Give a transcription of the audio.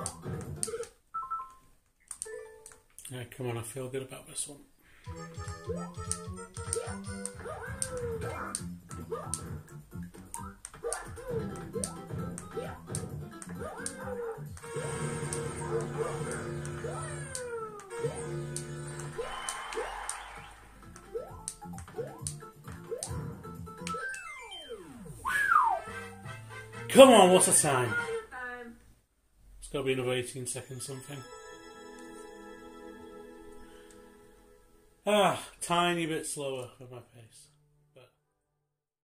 Yeah, come on, I feel good about this one. Come on, what's the time? It's got to be another 18 seconds something. Tiny bit slower with my pace.